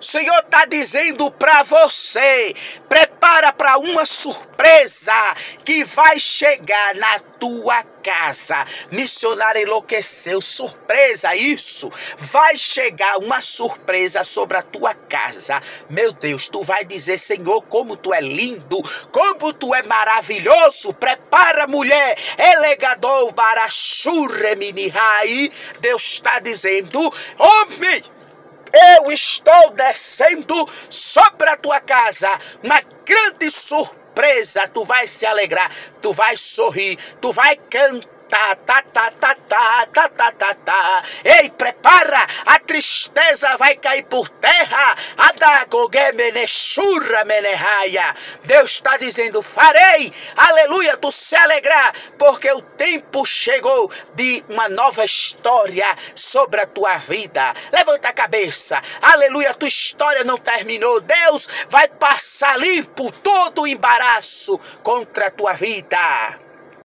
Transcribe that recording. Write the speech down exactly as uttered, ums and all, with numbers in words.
O Senhor está dizendo para você, prepara para uma surpresa que vai chegar na tua casa. Missionário enlouqueceu, surpresa isso, vai chegar uma surpresa sobre a tua casa. Meu Deus, tu vai dizer, Senhor, como tu é lindo, como tu é maravilhoso. Prepara, mulher, elegador para churreminihai. Deus está dizendo, homem, eu estou descendo sobre a tua casa, uma grande surpresa. Tu vai se alegrar, tu vai sorrir, tu vai cantar. Tá, tá, tá, tá, tá, tá, tá, tá, tá. Ei, prepara, a tristeza vai cair por terra. Deus está dizendo, farei, aleluia, tu se alegrar, porque o tempo chegou de uma nova história sobre a tua vida. Levanta a cabeça, aleluia, tua história não terminou. Deus vai passar limpo todo o embaraço contra a tua vida.